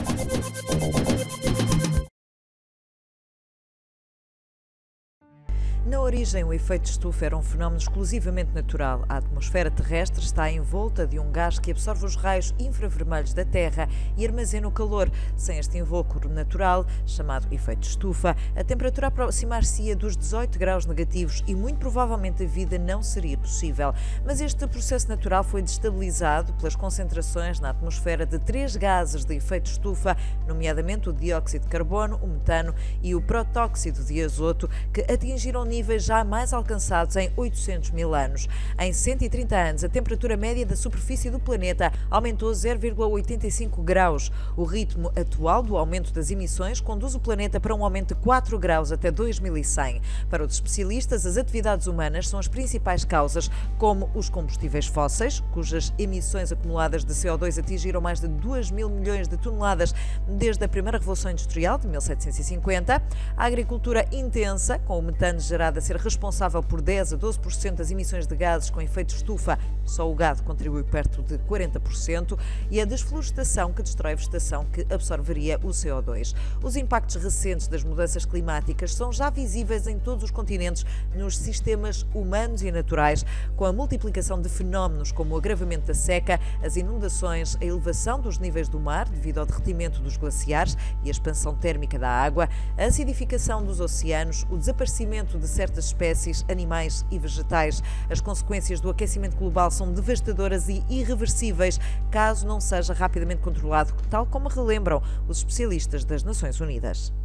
Na origem, o efeito estufa era um fenómeno exclusivamente natural. A atmosfera terrestre está envolta de um gás que absorve os raios infravermelhos da Terra e armazena o calor. Sem este invólucro natural, chamado efeito estufa, a temperatura aproximar-se-ia dos 18 graus negativos e muito provavelmente a vida não seria possível. Mas este processo natural foi destabilizado pelas concentrações na atmosfera de 3 gases de efeito estufa, nomeadamente o dióxido de carbono, o metano e o protóxido de azoto, que atingiram níveis jamais alcançados em 800 mil anos. Em 130 anos, a temperatura média da superfície do planeta aumentou 0,85 graus. O ritmo atual do aumento das emissões conduz o planeta para um aumento de 4 graus até 2100. Para os especialistas, as atividades humanas são as principais causas, como os combustíveis fósseis, cujas emissões acumuladas de CO2 atingiram mais de 2 mil milhões de toneladas desde a primeira Revolução Industrial de 1750, a agricultura intensa, com o metano gerado a ser responsável por 10 a 12% das emissões de gases com efeito estufa, só o gado contribui perto de 40%, e a desflorestação, que destrói a vegetação que absorveria o CO2. Os impactos recentes das mudanças climáticas são já visíveis em todos os continentes, nos sistemas humanos e naturais, com a multiplicação de fenómenos como o agravamento da seca, as inundações, a elevação dos níveis do mar devido ao derretimento dos glaciares e a expansão térmica da água, a acidificação dos oceanos, o desaparecimento de certas espécies, animais e vegetais. As consequências do aquecimento global são devastadoras e irreversíveis, caso não seja rapidamente controlado, tal como relembram os especialistas das Nações Unidas.